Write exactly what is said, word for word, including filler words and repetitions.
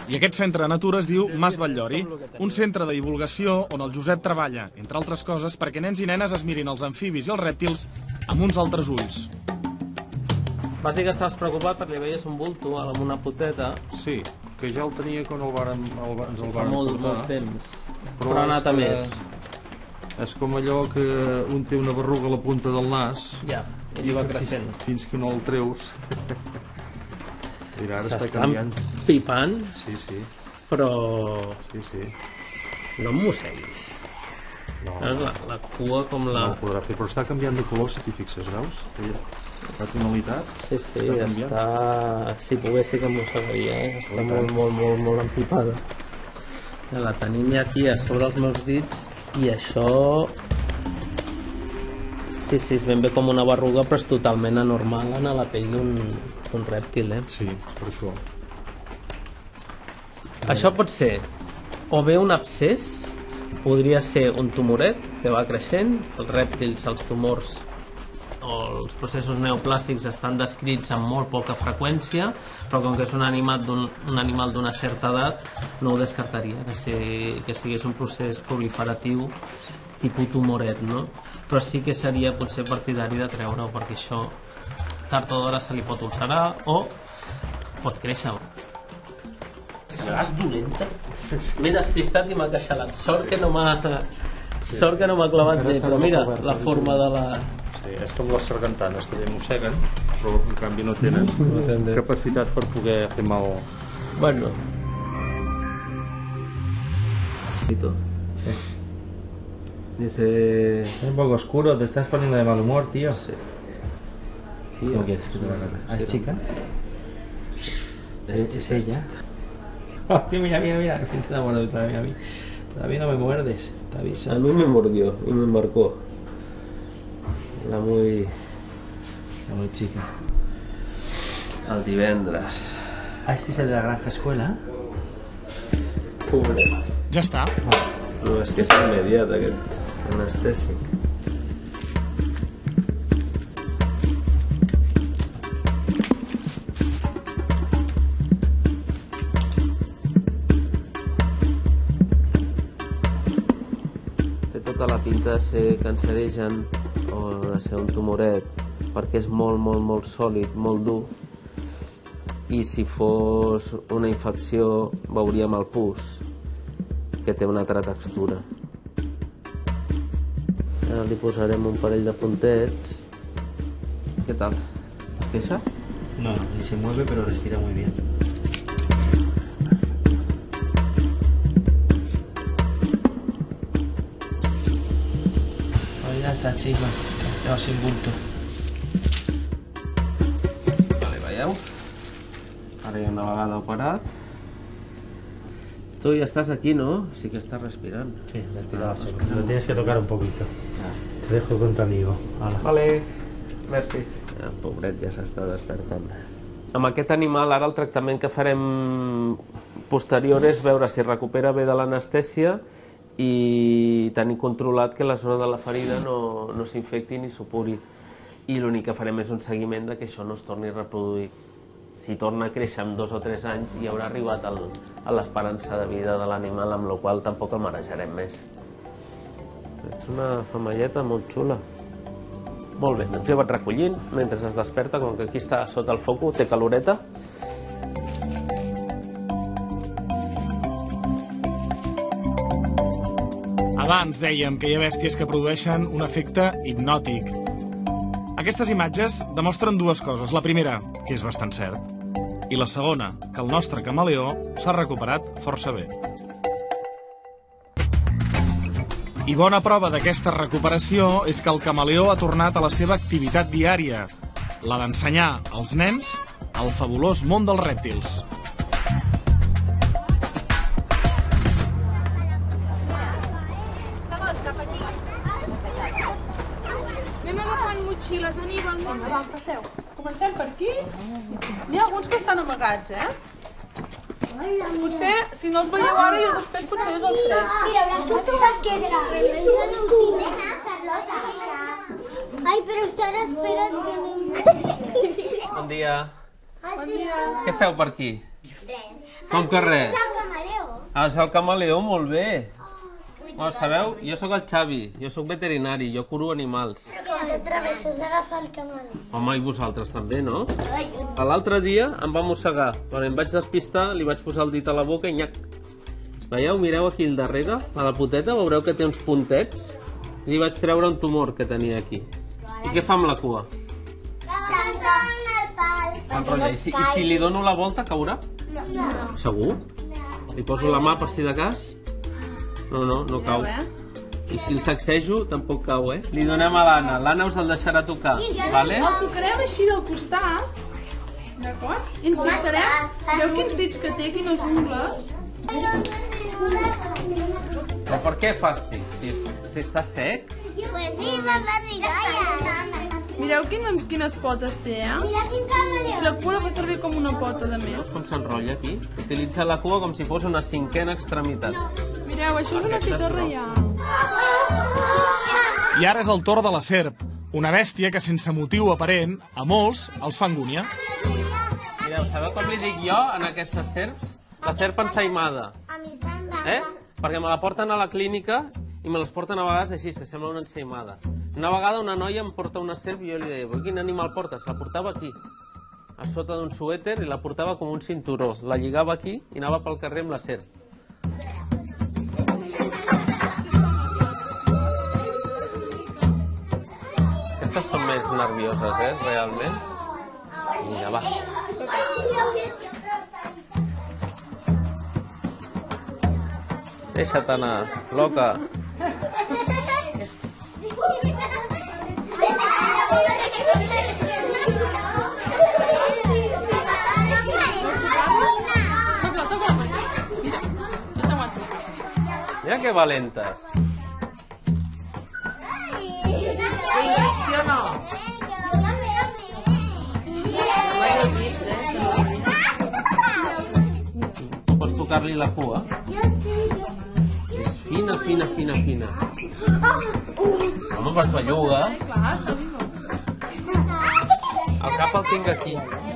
I aquest centre de natura es diu Mas Batllori, un centre de divulgació on el Josep treballa, entre altres coses, perquè nens i nenes es mirin els amfibis i els rèptils amb uns altres ulls. Vas dir que estaves preocupat perquè li veies un bulto amb una poteta. Sí, que ja el tenia quan el varen, el, ens el varen molt, portar. Molt temps. Però, però ha anat a més. És com allò que un té una berruga a la punta del nas ja, i va creixent. Fins, fins que no el treus. S'estan pipant, sí, sí. Però sí, sí. No em mosseguis. No. La, la cua com la... No ho podrà fer, però està canviant de color, si t'hi fixes, veus? La tonalitat sí, sí, està, està... Si pogués sí que mossegaria, eh? Està molt, molt, molt, molt empipada. La tenim ja aquí a sobre els meus dits i això... Sí, sí, és ben bé com una berruga, però és totalment anormal en la pell d'un rèptil, eh? Sí, per això. Això pot ser o bé un abscés, podria ser un tumoret que va creixent, els rèptils, els tumors o els processos neoplàstics estan descrits amb molt poca freqüència, però com que és un animal d'un un animal d'una certa edat, no ho descartaria, que, si, que sigués un procés proliferatiu tipus tumoret, no? Però sí que seria potser partidari de treure-ho, perquè això tard o d'hora se li pot ulcerar o pot créixer. Seràs dolenta? M'he despistat i m'ha queixalat. Sort que no m'ha sort que no m'ha clavat bé, però mira la forma de la... Sí, és com les sargantanes, també mosseguen, però en canvi no tenen capacitat per poder fer mal. Bueno. ¿Y tú? Sí. Dice... Es un poco oscuro, te estás poniendo de mal humor, tío. Sí. Tío. ¿Cómo quieres que te la gana? ¿Ah, es chica? Sí. Es, es ella. Oh, tío, mira, mira, mira, que te enamorado todavía a mí. Todavía no me muerdes, te aviso. A mí me mordió y me marcó. Era muy... Era muy chica. El divendres. Ah, este es el de la granja escuela. Pobre. Ja està. No, és que és immediat aquest anestèsic. Té tota la pinta de ser cancerigen o de ser un tumoret perquè és molt, molt, molt sòlid, molt dur, i si fos una infecció veuríem el pus, que té una altra textura. Ara li posarem un parell de puntets. Què tal? ¿Queixa? No, ni se mueve, pero respira muy bien. Oh, ya está, chico. Quedado sin bulto. Vale, veieu? Ara ja una vegada operat. Tú ya estás aquí, ¿no? Sí que estás respirando. Sí, respiraba solo. Lo tienes que tocar un poquito. Ah. Te dejo con tu amigo. Hola. Vale, merci. El pobret ja s'està despertant. Amb aquest animal, ara el tractament que farem posterior és veure si recupera bé de l'anestèsia i tenir controlat que la zona de la ferida no, no s'infecti ni supuri. I l'únic que farem és un seguiment de que això no es torni a reproduir. Si torna a créixer en dos o tres anys ja haurà arribat el, a l'esperança de vida de l'animal, amb la qual tampoc el marejarem més. Ets una femelleta molt xula. Molt bé, doncs jo vaig recollint mentre es desperta, com que aquí està sota el foco, té caloreta. Abans dèiem que hi ha bèsties que produeixen un efecte hipnòtic. Aquestes imatges demostren dues coses. La primera, que és bastant cert. I la segona, que el nostre camaleó s'ha recuperat força bé. I bona prova d'aquesta recuperació és que el camaleó ha tornat a la seva activitat diària, la d'ensenyar als nens el fabulós món dels rèptils. Motxilles, Aníbal, vinga, va, passeu. Comencem per aquí. N'hi ha alguns que estan amagats, eh? Potser, si no els veieu ara, jo després potser us els trec. Mira, las tortugas que graben un filena, Carlota. Ai, però ara espera't que no... Bon dia. Bon dia. Què feu per aquí? Res. Com que res? Camaleó. Ah, és el camaleó, molt bé. Bueno, sabeu, jo sóc el Xavi, jo sóc veterinari, jo curo animals. Que no t'atreveixes a agafar el camaleó. Home, i vosaltres també, no? L'altre dia em va mossegar, quan em vaig despistar li vaig posar el dit a la boca i nyac. Veieu, mireu aquí al darrere, a la poteta, veureu que té uns puntets. I li vaig treure un tumor que tenia aquí. I què fa amb la cua? Enrotlla. I si, I si li dono la volta, caurà? No. Segur? Li poso la mà per si de cas? No, no, no cau. I si el sacsejo, tampoc cau, eh? Li donem a l'Anna. L'Anna us el deixarà tocar, vale? El tocarem així del costat, d'acord? I ens fixarem, veu quins dits que té, quines ungles? Però per què fàstic? Si, si està sec? Pues sí, papá, si calla. Mireu quines, quines potes té, eh? Mira quin camaleó. La cua la fa servir com una pota de més. Veus com s'enrotlla aquí? Utilitza la cua com si fos una cinquena extremitat. Mireu, això és una Aquesta és fita grossa. reial. I ara és el torn de la serp, una bèstia que sense motiu aparent, a molts els fa angúnia. Mireu, sabeu com li dic jo en aquestes serps? La serp ensaïmada. A mi sembla. Eh? Perquè me la porten a la clínica i me les porten a vegades així, que sembla una ensaïmada. Una vegada una noia em porta una serp i jo li deia, però quin animal portes? La portava aquí, a sota d'un suèter, i la portava com un cinturó. La lligava aquí i anava pel carrer amb la serp. Aquestes són més nervioses, eh, realment. Vinga, va. Deixa't anar, loca. Mira que valentes. Sí o no? Pots tocar-li la cua? És fina, fina, fina, fina. Home, pues belluga. Clar, El cap el tinc aquí.